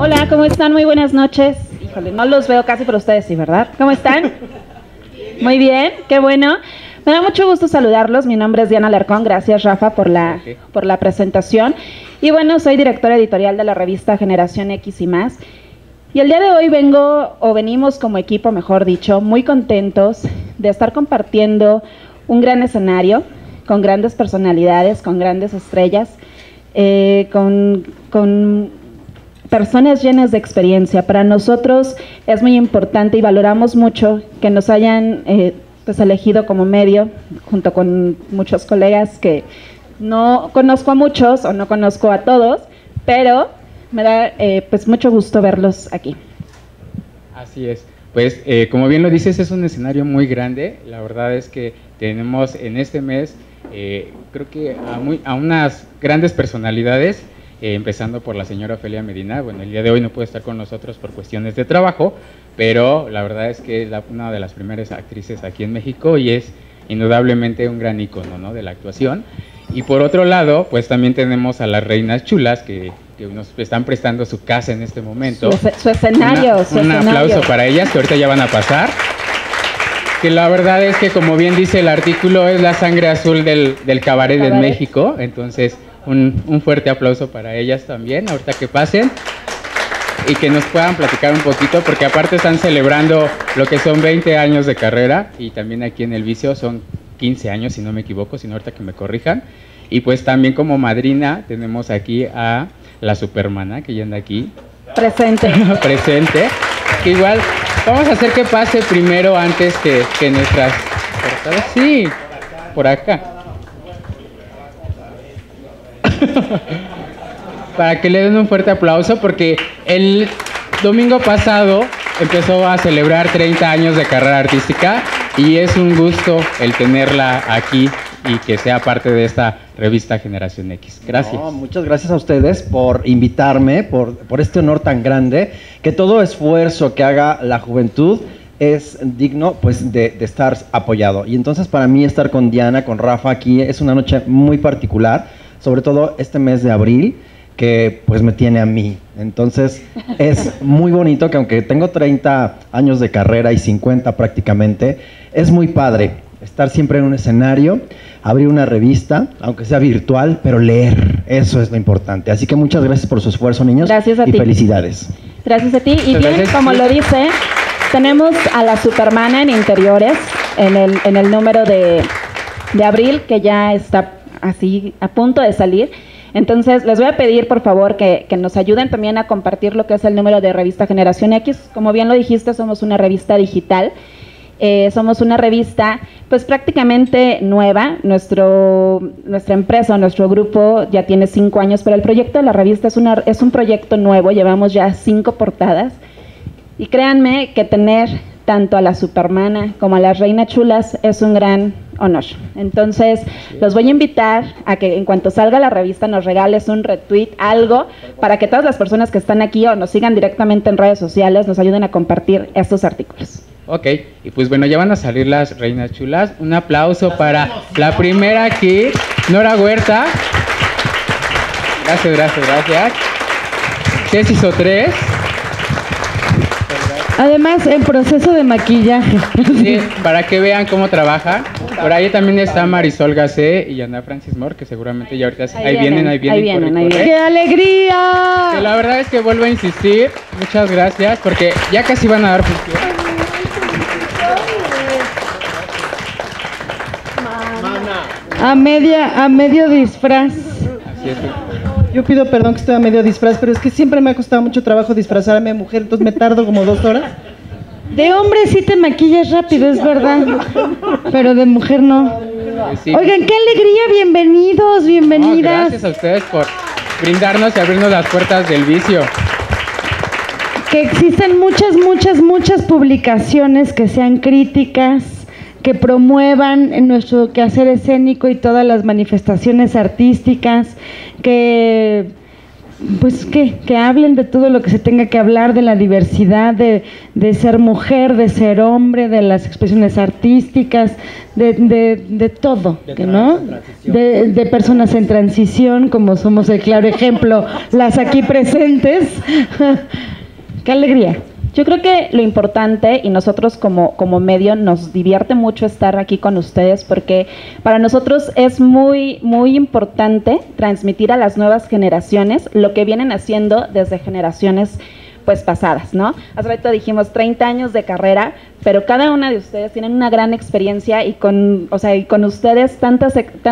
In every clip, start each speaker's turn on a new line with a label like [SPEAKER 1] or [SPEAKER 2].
[SPEAKER 1] Hola, ¿cómo están? Muy buenas noches. Híjole, no los veo casi, pero ustedes sí, ¿verdad? ¿Cómo están? Muy bien, qué bueno. Me da mucho gusto saludarlos. Mi nombre es Diana Alarcón. Gracias, Rafa, por la presentación. Y bueno, soy directora editorial de la revista Generación X y más. Y el día de hoy venimos como equipo, mejor dicho, muy contentos de estar compartiendo un gran escenario con grandes personalidades, con grandes estrellas, con personas llenas de experiencia. Para nosotros es muy importante y valoramos mucho que nos hayan pues elegido como medio, junto con muchos colegas que no conozco a muchos o no conozco a todos, pero me da pues mucho gusto verlos aquí.
[SPEAKER 2] Así es. Pues como bien lo dices, es un escenario muy grande. La verdad es que tenemos en este mes creo que a unas grandes personalidades, empezando por la señora Ofelia Medina. Bueno, el día de hoy no puede estar con nosotros por cuestiones de trabajo, pero la verdad es que es una de las primeras actrices aquí en México y es indudablemente un gran ícono, ¿no?, de la actuación. Y por otro lado, pues también tenemos a las reinas chulas que nos están prestando su casa en este momento.
[SPEAKER 1] Su escenario.
[SPEAKER 2] Un aplauso para ellas, que ahorita ya van a pasar. Que la verdad es que, como bien dice el artículo, es la sangre azul del cabaret en México. Entonces, un fuerte aplauso para ellas también, ahorita que pasen. Y que nos puedan platicar un poquito, porque aparte están celebrando lo que son 20 años de carrera. Y también aquí en El Vicio son 15 años, si no me equivoco, si no ahorita que me corrijan. Y pues también como madrina tenemos aquí a la Supermana, que ya anda aquí.
[SPEAKER 1] Presente.
[SPEAKER 2] Presente. Que igual vamos a hacer que pase primero antes que nuestras portadas. Sí, por acá. Para que le den un fuerte aplauso, porque el domingo pasado empezó a celebrar 30 años de carrera artística y es un gusto el tenerla aquí y que sea parte de esta revista Generación X. Gracias.
[SPEAKER 3] No, muchas gracias a ustedes por invitarme, por este honor tan grande, que todo esfuerzo que haga la juventud es digno pues de estar apoyado. Y entonces para mí estar con Diana, con Rafa aquí es una noche muy particular, sobre todo este mes de abril, que pues me tiene a mí. Entonces es muy bonito que aunque tengo 30 años de carrera y 50 prácticamente, es muy padre estar siempre en un escenario, abrir una revista, aunque sea virtual, pero leer, eso es lo importante. Así que muchas gracias por su esfuerzo, niños.
[SPEAKER 1] Gracias a ti.
[SPEAKER 3] Y felicidades.
[SPEAKER 1] Gracias a ti. Y bien,
[SPEAKER 2] Gracias.
[SPEAKER 1] como lo dice, tenemos a la Supermana en interiores, en el número de abril, que ya está así a punto de salir. Entonces, les voy a pedir, por favor, que nos ayuden también a compartir lo que es el número de revista Generación X. Como bien lo dijiste, somos una revista digital. Somos una revista pues prácticamente nueva. Nuestra empresa, nuestro grupo ya tiene 5 años, pero el proyecto de la revista es un proyecto nuevo. Llevamos ya 5 portadas y créanme que tener tanto a la Supermana como a las Reinas Chulas es un gran honor. Entonces los voy a invitar a que en cuanto salga la revista nos regales un retweet, algo, para que todas las personas que están aquí o nos sigan directamente en redes sociales nos ayuden a compartir estos artículos.
[SPEAKER 2] Ok, y pues bueno, ya van a salir las Reinas Chulas. Un aplauso para la primera aquí, Nora Huerta. Gracias. Jessy Sotres.
[SPEAKER 4] Además, en proceso de maquillaje.
[SPEAKER 2] Sí, para que vean cómo trabaja. Por ahí también está Marisol Gacé y Ana Francis Moore, que seguramente ya ahorita ahí vienen.
[SPEAKER 4] Corre. ¡Qué alegría!
[SPEAKER 2] Que la verdad es que vuelvo a insistir. Muchas gracias, porque ya casi van a dar función.
[SPEAKER 4] A medio disfraz.
[SPEAKER 2] Así es.
[SPEAKER 5] Yo pido perdón que estoy a medio disfraz, pero es que siempre me ha costado mucho trabajo disfrazarme de mujer, entonces me tardo como 2 horas.
[SPEAKER 4] De hombre sí te maquillas rápido, es verdad, pero de mujer no.
[SPEAKER 2] Sí.
[SPEAKER 4] Oigan, qué alegría, bienvenidos, bienvenidas.
[SPEAKER 2] No, gracias a ustedes por brindarnos y abrirnos las puertas del vicio.
[SPEAKER 4] Que existen muchas publicaciones que sean críticas, que promuevan en nuestro quehacer escénico y todas las manifestaciones artísticas, que pues que hablen de todo lo que se tenga que hablar, de la diversidad, de ser mujer, de ser hombre, de las expresiones artísticas, de todo, ¿no? De personas en transición, como somos el claro ejemplo, las aquí presentes. ¡Qué alegría!
[SPEAKER 1] Yo creo que lo importante, y nosotros como medio nos divierte mucho estar aquí con ustedes, porque para nosotros es muy, muy importante transmitir a las nuevas generaciones lo que vienen haciendo desde generaciones pues pasadas, ¿no? Hace rato dijimos 30 años de carrera, pero cada una de ustedes tienen una gran experiencia y con ustedes tantas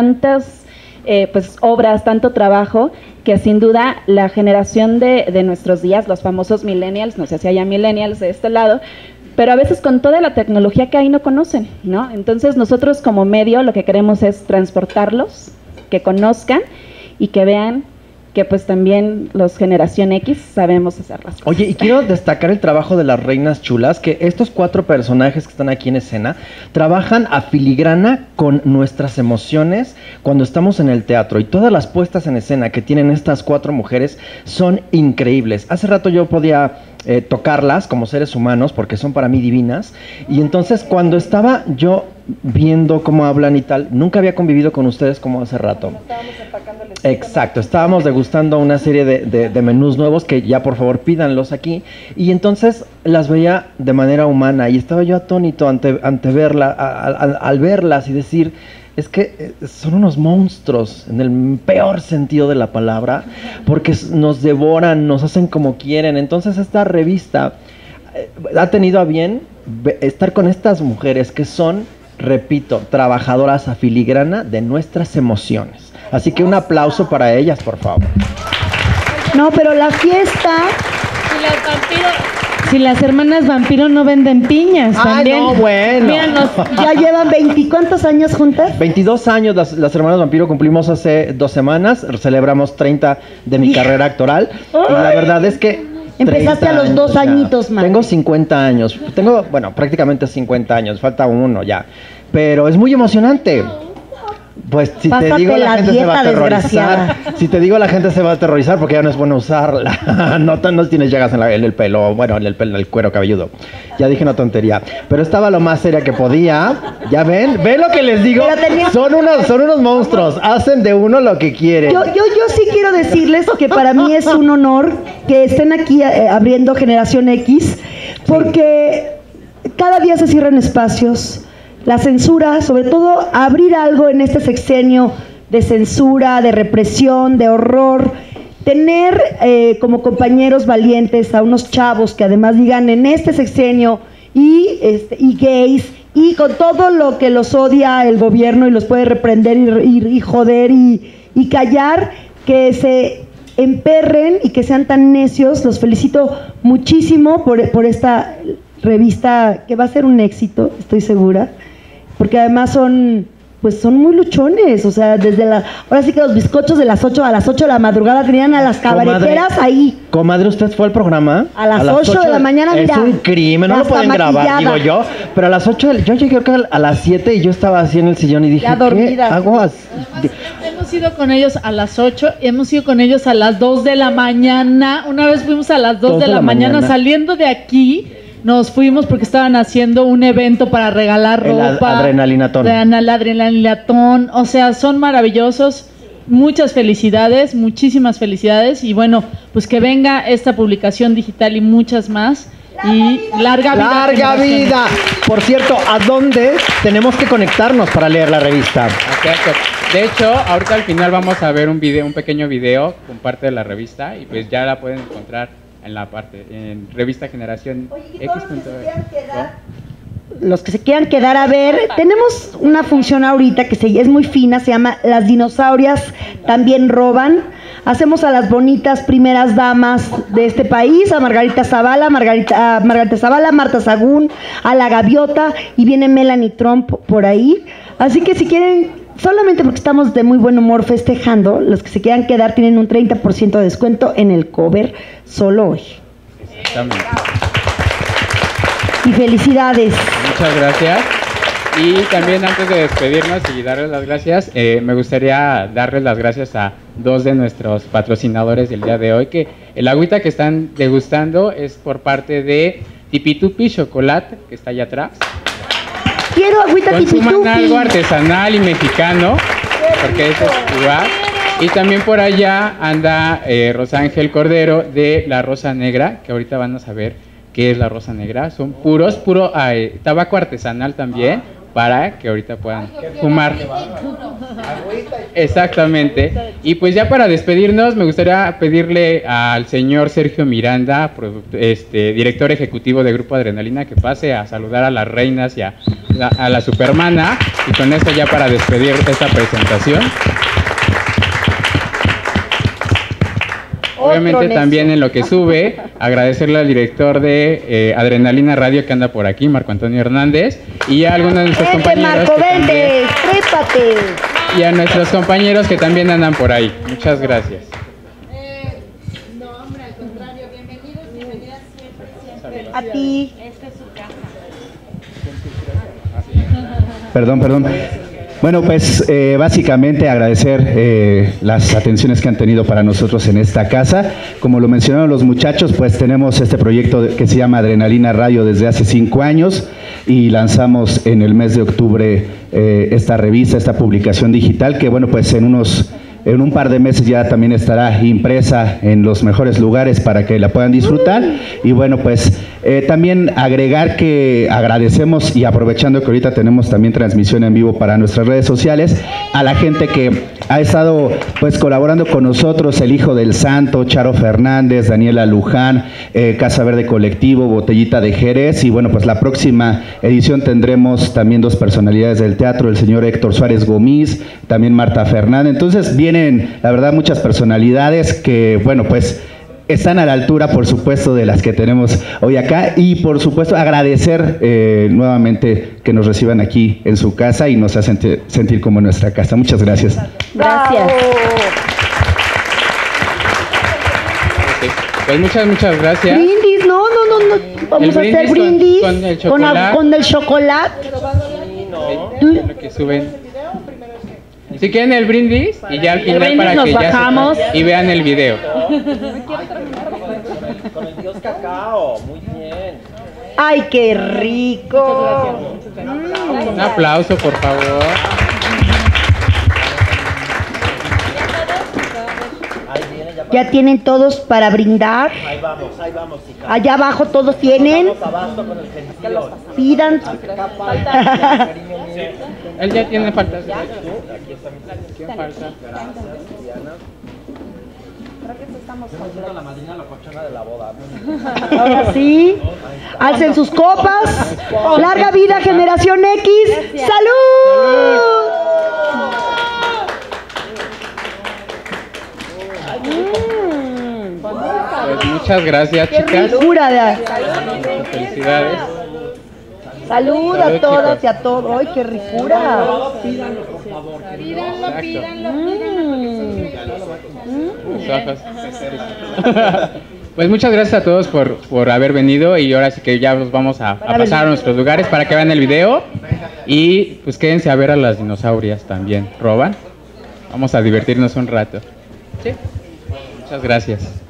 [SPEAKER 1] pues obras, tanto trabajo, que sin duda la generación de nuestros días, los famosos millennials, no sé si haya millennials de este lado, pero a veces con toda la tecnología que hay no conocen, ¿no? Entonces nosotros como medio lo que queremos es transportarlos, que conozcan y que vean que pues también los generación X sabemos hacer las cosas.
[SPEAKER 3] Oye, y quiero destacar el trabajo de las reinas chulas, que estos 4 personajes que están aquí en escena trabajan a filigrana con nuestras emociones cuando estamos en el teatro, y todas las puestas en escena que tienen estas 4 mujeres son increíbles. Hace rato yo podía tocarlas como seres humanos porque son para mí divinas, y entonces cuando estaba yo viendo cómo hablan y tal, nunca había convivido con ustedes como hace rato. Exacto, estábamos degustando una serie de menús nuevos que ya por favor pídanlos aquí, y entonces las veía de manera humana y estaba yo atónito ante verla, al verlas y decir, es que son unos monstruos en el peor sentido de la palabra, porque nos devoran, nos hacen como quieren. Entonces esta revista ha tenido a bien estar con estas mujeres que son, repito, trabajadoras a filigrana de nuestras emociones. Así que un aplauso para ellas, por favor.
[SPEAKER 6] No, pero la fiesta...
[SPEAKER 4] Si las hermanas vampiro no venden piñas, también.
[SPEAKER 3] No, bueno.
[SPEAKER 6] Míranos, ya llevan 20, ¿cuántos años juntas?
[SPEAKER 3] 22 años las hermanas vampiro, cumplimos hace 2 semanas, celebramos 30 de mi carrera actoral. Y la verdad es que...
[SPEAKER 6] Empezaste a los 2 añitos más.
[SPEAKER 3] Tengo 50 años. Tengo, bueno, prácticamente 50 años. Falta uno ya. Pero es muy emocionante. Pues si
[SPEAKER 6] Pásate
[SPEAKER 3] te digo, la gente se va a aterrorizar.
[SPEAKER 6] desgraciada.
[SPEAKER 3] Si te digo, la gente se va a aterrorizar porque ya no es bueno usarla. No tienes llagas en el pelo, bueno, en el cuero cabelludo. Ya dije una tontería. Pero estaba lo más seria que podía. ¿Ya ven? ¿Ven lo que les digo? Son unos monstruos. Hacen de uno lo que quieren.
[SPEAKER 6] Yo sí quiero decirles que para mí es un honor que estén aquí abriendo Generación X, porque cada día se cierran espacios. La censura, sobre todo abrir algo en este sexenio de censura, de represión, de horror, tener como compañeros valientes a unos chavos que además digan en este sexenio y gays, y con todo lo que los odia el gobierno y los puede reprender y joder y callar, que se emperren y que sean tan necios. Los felicito muchísimo por esta revista que va a ser un éxito, estoy segura, porque además son muy luchones, o sea, ahora sí que los bizcochos de las 8 a las 8 de la madrugada tenían a las cabareteras ahí.
[SPEAKER 3] Comadre, ¿usted fue al programa?
[SPEAKER 6] A las 8 de la mañana, mira.
[SPEAKER 3] Es un crimen, no lo pueden grabar, digo yo. Pero a las 8, yo llegué creo que a las 7 y yo estaba así en el sillón y dije,
[SPEAKER 6] ya dormida,
[SPEAKER 3] ¿qué hago?
[SPEAKER 7] Hemos ido con ellos a las 8, hemos ido con ellos a las 2 de la mañana. Una vez fuimos a las 2 de la mañana, saliendo de aquí. Nos fuimos porque estaban haciendo un evento para regalar ropa.
[SPEAKER 3] El adrenalinatón.
[SPEAKER 7] El adrenalinatón. O sea, son maravillosos. Muchas felicidades, muchísimas felicidades. Y bueno, pues que venga esta publicación digital y muchas más. Y larga vida.
[SPEAKER 3] ¡Larga vida! Por cierto, ¿a dónde tenemos que conectarnos para leer la revista?
[SPEAKER 2] De hecho, ahorita al final vamos a ver un pequeño video con parte de la revista. Y pues ya la pueden encontrar en la parte, en revista Generación X.
[SPEAKER 6] Los que se quieran quedar a ver, tenemos una función ahorita que es muy fina, se llama Las dinosaurias también roban. Hacemos a las bonitas primeras damas de este país, a Margarita Zavala, Marta Sagún, a la Gaviota, y viene Melanie Trump por ahí. Así que si quieren, solamente porque estamos de muy buen humor festejando, los que se quieran quedar tienen un 30% de descuento en el cover solo hoy.
[SPEAKER 2] Exactamente.
[SPEAKER 6] Y felicidades.
[SPEAKER 2] Muchas gracias. Y también antes de despedirnos y darles las gracias, me gustaría darles las gracias a dos de nuestros patrocinadores del día de hoy, que el agüita que están degustando es por parte de Tipitupi Chocolate, que está allá atrás.
[SPEAKER 6] Quiero agüita
[SPEAKER 2] Consuman
[SPEAKER 6] Tipitupi.
[SPEAKER 2] algo artesanal y mexicano, porque ese es lugar. Y también por allá anda Rosángel Cordero de La Rosa Negra, que ahorita van a saber qué es La Rosa Negra. Son puro tabaco artesanal también, para que ahorita puedan fumar. Exactamente. Y pues ya para despedirnos, me gustaría pedirle al señor Sergio Miranda, director ejecutivo de Grupo Adrenalina, que pase a saludar a las reinas y a la Supermana. Y con esto ya para despedir esta presentación. Obviamente también en lo que sube, agradecerle al director de Adrenalina Radio que anda por aquí, Marco Antonio Hernández, y a algunos de nuestros compañeros.
[SPEAKER 6] Marco, vente, trépate.
[SPEAKER 2] Y a nuestros compañeros que también andan por ahí. Muchas gracias.
[SPEAKER 8] No, hombre, al contrario, bienvenidos y bienvenidas siempre.
[SPEAKER 6] A ti.
[SPEAKER 8] Esta es su casa.
[SPEAKER 9] Perdón. Bueno, pues básicamente agradecer las atenciones que han tenido para nosotros en esta casa. Como lo mencionaron los muchachos, pues tenemos este proyecto que se llama Adrenalina Radio desde hace 5 años y lanzamos en el mes de octubre esta revista, esta publicación digital que, bueno, pues en un par de meses ya también estará impresa en los mejores lugares para que la puedan disfrutar. Y bueno, pues también agregar que agradecemos, y aprovechando que ahorita tenemos también transmisión en vivo para nuestras redes sociales, a la gente que ha estado pues colaborando con nosotros, el Hijo del Santo, Charo Fernández, Daniela Luján, Casa Verde Colectivo, Botellita de Jerez. Y bueno, pues la próxima edición tendremos también 2 personalidades del teatro, el señor Héctor Suárez Gomis, también Marta Fernández. Entonces vienen, la verdad, muchas personalidades que, bueno, pues están a la altura, por supuesto, de las que tenemos hoy acá. Y por supuesto agradecer nuevamente que nos reciban aquí en su casa y nos hacen sentir como en nuestra casa. Muchas gracias.
[SPEAKER 1] Gracias.
[SPEAKER 2] Okay. Pues muchas gracias.
[SPEAKER 6] Brindis, no. Vamos a hacer brindis
[SPEAKER 2] con el chocolate.
[SPEAKER 6] con el chocolate.
[SPEAKER 2] Lo que suben. Si quieren el brindis y ya al final para que ya
[SPEAKER 1] bajamos
[SPEAKER 2] y vean el video.
[SPEAKER 3] Con el Dios Cacao, muy bien.
[SPEAKER 6] Ay, qué rico.
[SPEAKER 2] Un aplauso, por favor.
[SPEAKER 6] Ya tienen todos para brindar.
[SPEAKER 3] Ahí vamos, hija.
[SPEAKER 6] Allá abajo todos tienen.
[SPEAKER 3] Vamos abasto con el gentío.
[SPEAKER 6] Pidan.
[SPEAKER 2] Él ya tiene falta.
[SPEAKER 3] Aquí está mi
[SPEAKER 2] ¿Quién falta?
[SPEAKER 3] Gracias, Diana. Siendo la madrina locochona de la boda.
[SPEAKER 6] Ahora sí. Alcen sus copas. Larga vida, Generación X. ¡Salud!
[SPEAKER 2] Pues muchas gracias,
[SPEAKER 6] ¡Qué
[SPEAKER 2] chicas.
[SPEAKER 6] ricura!
[SPEAKER 2] Felicidades.
[SPEAKER 6] Salud a todas y a todos. ¡Ay, qué ricura!
[SPEAKER 2] Sus ojos. Pues muchas gracias a todos por haber venido, y ahora sí que ya nos vamos a pasar a nuestros lugares para que vean el video, y pues quédense a ver a las dinosaurias también. ¿Roban? Vamos a divertirnos un rato. Sí. Muchas gracias.